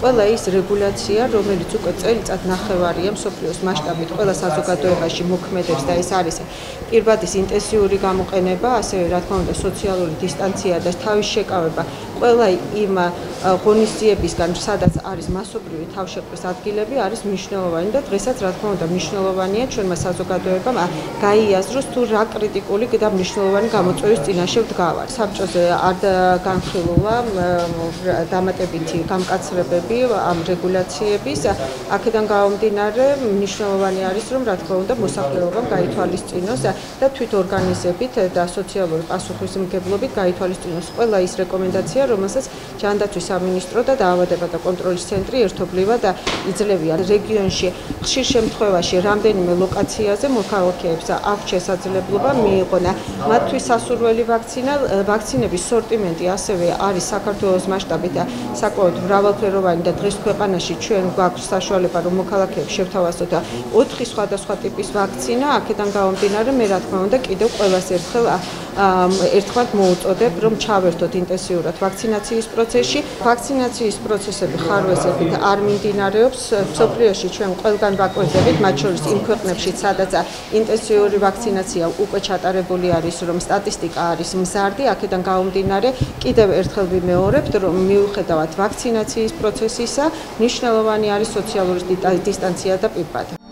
ყველა ის რეგულაცია, რომელიც უკვე წელიწად ნახევარია მსოფლიოს მასშტაბით ყველა საზოგადოებაში მოქმედებს და ეს არის პირბადის ინტენსიური გამოყენება, ასევე რა თქმა უნდა სოციალური დისტანცია და თავის შეკავება ყველა იმ ღონისძიებისგან, სადაც არის მასობრივი თავშეყრის ადგილები, არის მნიშვნელოვანი და დღესაც რა თქმა უნდა მნიშვნელოვანია ჩვენმა საზოგადოებამ გაიაზროს თუ რა კრიტიკული და მნიშვნელოვანი გამოწვევის წინაშე ვდგავართ. საბჭოზე არ განხილულა დამატებითი გამკაცრებები ამ რეგულაციების. აქედან გამომდინარე მნიშვნელოვანი არის რომ რა თქმა უნდა მოსახლეობამ გაითვალისწინოს და თვით ორგანიზებით და სოციალური პასუხისმგებლობით გაითვალისწინოს ყველა ის რეკომენდაცია, რომელსაც ჯანდაცვის სამინისტრო და დაავადება და კონტროლის ცენტრი ერთობლივად იძლევიან. რეგიონში ხშირ შემთხვევაში რამდენიმე ლოკაციაზე მოქალაქეებს აქვთ შესაძლებლობა მიიღონ მათთვის სასურველი ვაქცინების სორტიმენტი ასევე არის საქართველოს მასშტაბით საკმაოდ მრავალფეროვანი და დღეს ქვეყანაში ჩვენ გვაქვს საშუალება რომ მოქალაქეებს შევთავაზოთ 4 სხვადასხვა ტიპის ვაქცინა. აქედან გამომდინარე მე რა თქმა უნდა კიდევ ყველას ერთხმად მოუწოდებ რომ ჩავერთოთ ინტენსიურად ვაქცინაციის პროცესში. ვაქცინაციის პროცესები ხარვეზებით არ მიმდინარეობს მსოფლიოში ჩვენ ყველგან ვაკვირდებით, მათ შორის იმ ქვეყნებში, სადაც ინტენსიური ვაქცინაცია უკვე ჩატარებული არის, რომ სტატისტიკა არის მზარდი, აქედან გამომდინარე კიდევ ერთხელ ვიმეორებთ, რომ მიუხედავად ვაქცინაციის პროცესისა, მნიშვნელოვანი არის სოციალური დისტანცია და პირბადი.